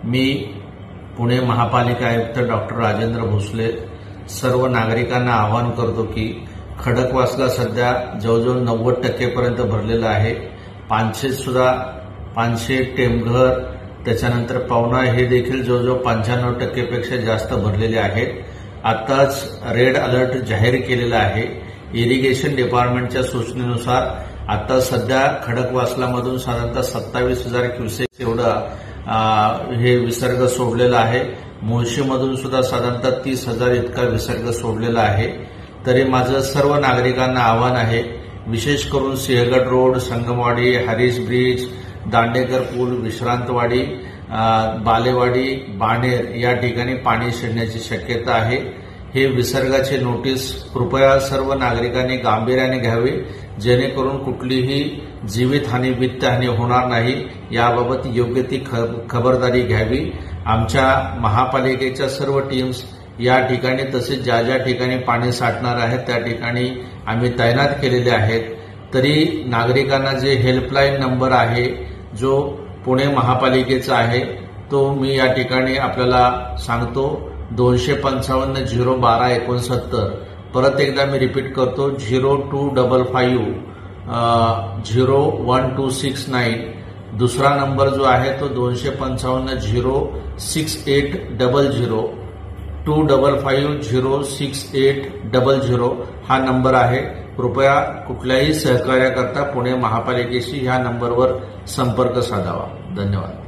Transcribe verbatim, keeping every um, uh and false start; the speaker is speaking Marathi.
मी पुणे महापालिका आयुक्त डॉक्टर राजेंद्र भोसले सर्व नागरिकांना आवाहन करतो की खडकवासला सध्या जवळजवळ नव्वद टक्केपर्यंत भरलेलं आहे। पानशे सुद्धा पानशे टेमघर त्याच्यानंतर पवना हे देखील जवळजवळ पंच्याण्णव टक्केपेक्षा जास्त भरलेले आहेत। आताच रेड अलर्ट जाहीर केलेला आहे। इरिगेशन डिपार्टमेंटच्या सूचनेनुसार आता सध्या खडकवासलामधून साधारणतः सत्तावीस हजार क्युसेक एवढं हे विसर्ग सोडलेला आहे। मुळशीमधून सुद्धा साधारणतः तीस हजार इतका विसर्ग सोडलेला आहे। तरी माझं सर्व नागरिकांना आवाहन आहे, विशेष करून सिंहगड रोड, संगमवाडी, हरीश ब्रिज, दांडेकर पूल, विश्रांतवाडी, बालेवाडी, बाणेर या ठिकाणी पाणी शिरण्याची शक्यता आहे। हे विसर्गाचे नोटीस कृपया सर्व नागरिकांनी गांभीर्याने घ्यावे, जेणेकरून कुठलीही जीवितहानी वित्तहानी होणार नाही। याबाबत योग्य ती खबरदारी घ्यावी। आमच्या महापालिकेच्या सर्व टीम्स या ठिकाणी तसेच ज्या ज्या ठिकाणी पाणी साठणार आहे त्या ठिकाणी आम्ही तैनात केलेले आहेत। तरी नागरिकांना जे हेल्पलाईन नंबर आहे जो पुणे महापालिकेचा आहे तो मी या ठिकाणी आपल्याला सांगतो, दोनशे पंचावन्न झिरो बारा एकोणसत्तर। परत एकदा मी रिपीट करतो, zero two double five zero one two six nine. दुसरा नंबर जो आहे तो दोनशे पंचावन्न zero six eight double zero two double five zero six eight double zero हा नंबर आहे। कृपया कुठल्याही सहकार्याकरता पुणे महापालिकेशी ह्या नंबरवर संपर्क साधावा। धन्यवाद।